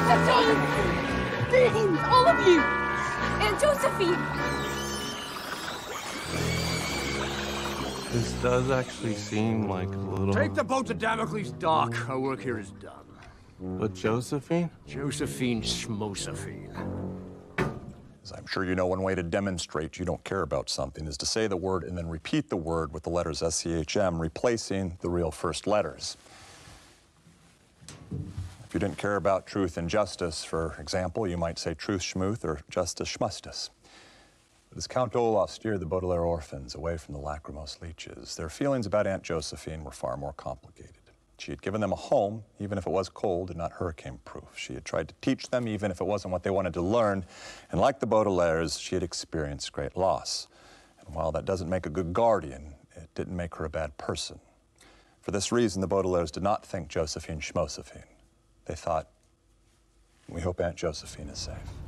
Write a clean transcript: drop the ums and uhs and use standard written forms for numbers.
Greetings, all of you! And Josephine! This does actually seem like a little... Take the boat to Damocles Dock. Our work here is done. But Josephine? Josephine Schmosephine. As I'm sure you know, one way to demonstrate you don't care about something is to say the word and then repeat the word with the letters S-C-H-M, replacing the real first letters. If you didn't care about truth and justice, for example, you might say truth schmuth or justice schmustus. But as Count Olaf steered the Baudelaire orphans away from the lachrymose leeches, their feelings about Aunt Josephine were far more complicated. She had given them a home, even if it was cold and not hurricane-proof. She had tried to teach them, even if it wasn't what they wanted to learn. And like the Baudelaires, she had experienced great loss. And while that doesn't make a good guardian, it didn't make her a bad person. For this reason, the Baudelaires did not think Josephine Schmosephine. They thought, we hope Aunt Josephine is safe.